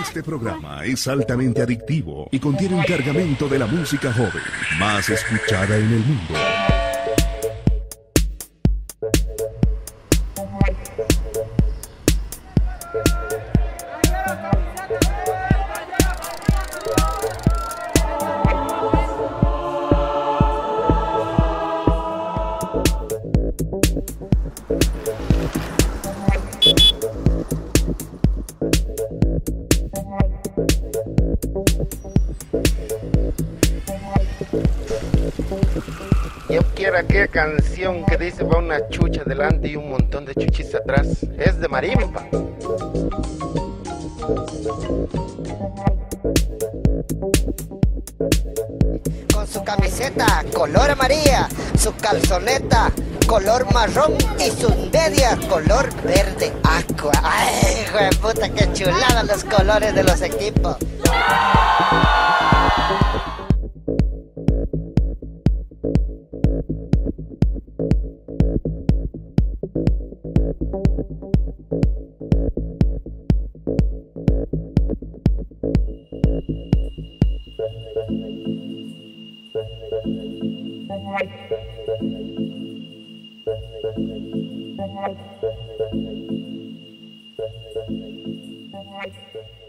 Este programa es altamente adictivo y contiene un cargamento de la música joven más escuchada en el mundo. Yo quiero aquella canción que dice va una chucha delante y un montón de chuchis atrás. Es de Marimba. Con su camiseta color amarilla, su calzoneta color marrón y sus medias color verde aqua. Ay, hijo de puta, qué chulada los colores de los equipos. Thank you.